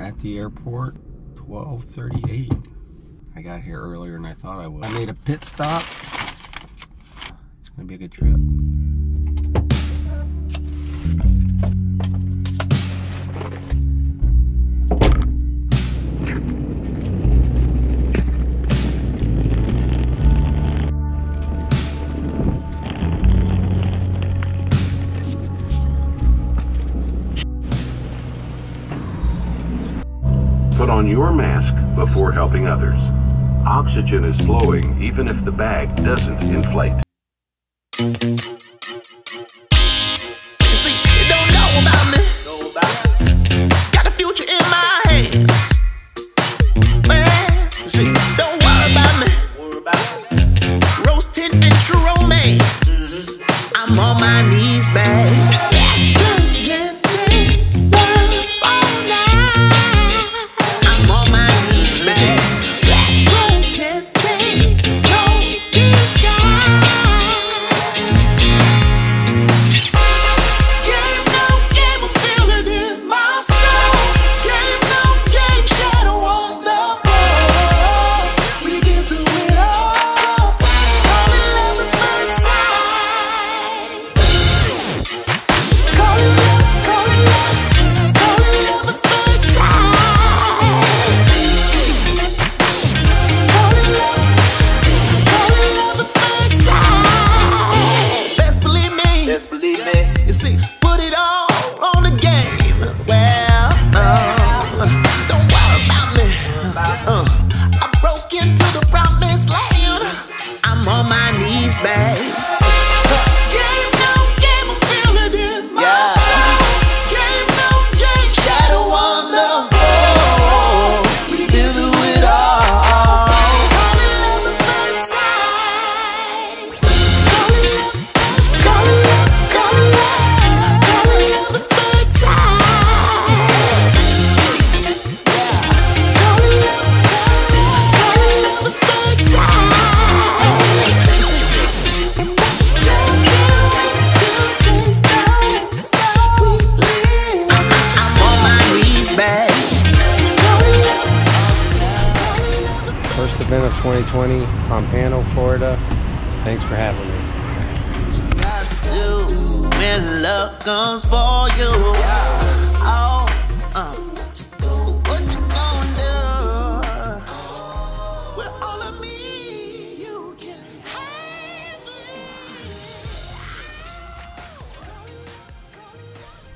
at the airport, 12:38. I got here earlier than I thought I would. I made a pit stop. It's gonna be a good trip. Put on your mask before helping others. Oxygen is flowing even if the bag doesn't inflate. You see, you don't know about me. Got a future in my hands. Well, you see, don't worry about me. Rose tint and true romance. I'm on my knees, babe. You see, put it all on the game. Well, don't worry about me. I broke into the promised land. I'm on my knees, babe. Game, no game, I feel it in my soul. Game, no game, shadow on the wall. We did do it all. Call it love at first sight. Call it love, call it love, call it love. First event of 2020, Pompano, Florida. Thanks for having me. When love comes for you.